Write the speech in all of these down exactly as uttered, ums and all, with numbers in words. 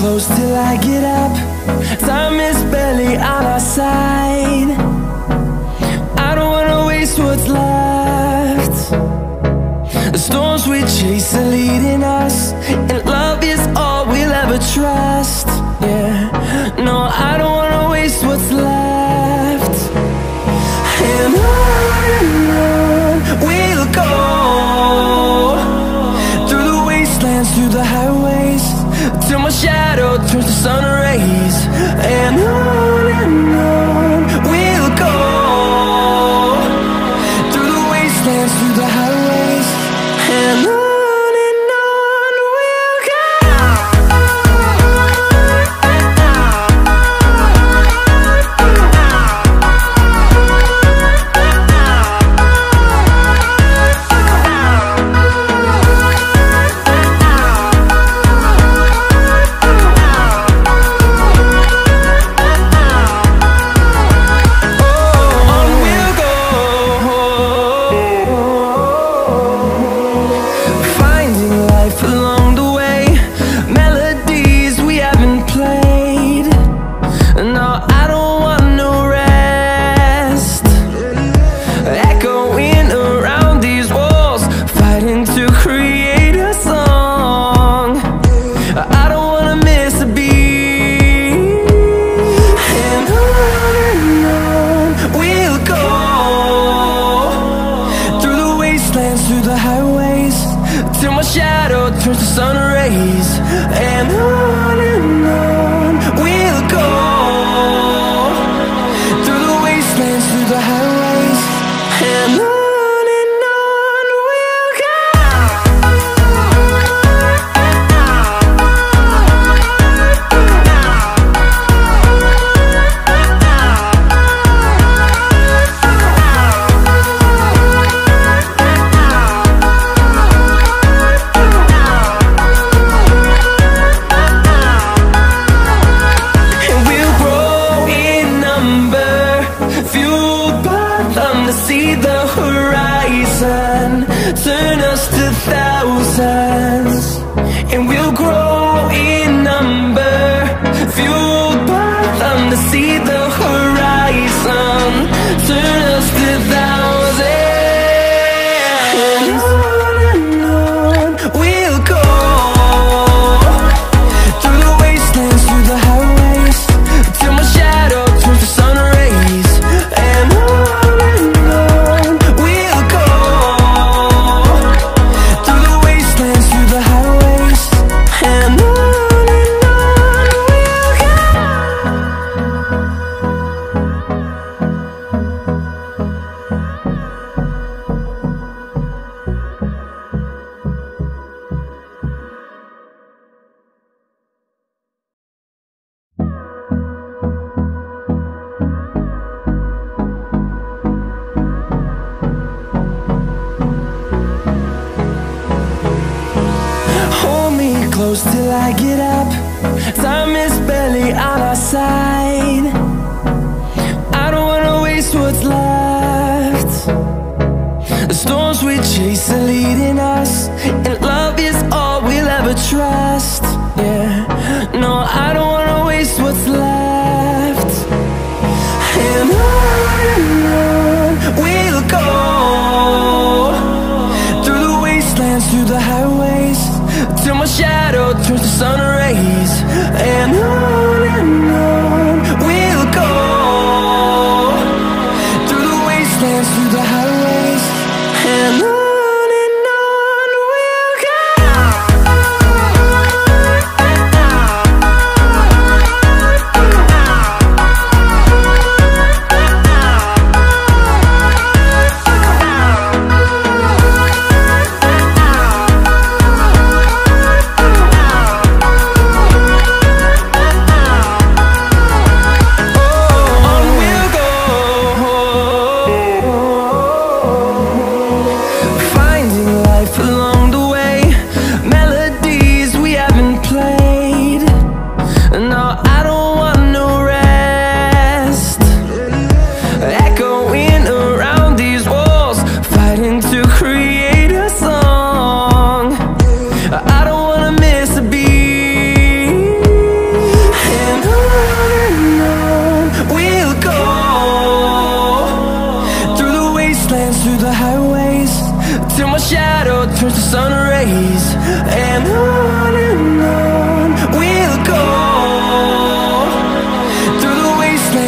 close till I get up. Time is barely on our side. I don't wanna waste what's left. The storms we chase are leading us, and love is all we'll ever trust. Yeah, no, I don't wanna waste what's left. And on and on we'll go, through the wastelands, through the highways, till my shadow turns to sun rays. And on and on we'll go, through the wastelands, through the highways, and on. Through the highways, till my shadow turns to sun rays. And on and on we'll go, through the wastelands, through the highways, and on. See the horizon turn us to thousands, and we'll grow in number, fueled by them. To see the horizon turn us to thousands, and on and on we'll go, through the wastelands, through the highways, till my shadow turns to sun rays. And on close till I get up. Time is barely on our side. I don't wanna waste what's left. The storms we chase are leading us, and love is all we'll ever trust. Yeah, no, I don't wanna waste what's left. And on and on we'll go, through the wastelands, through the highways, till my shadow turns to sun rays. And on and on we'll go, through the wastelands, through the highways, and on and on.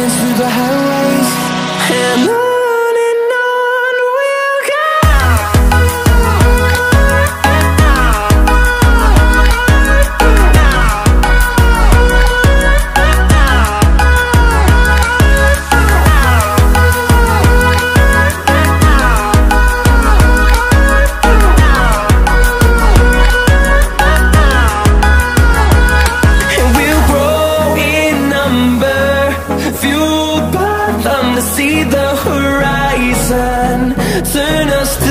running through the highways, and on. See the horizon, turn us to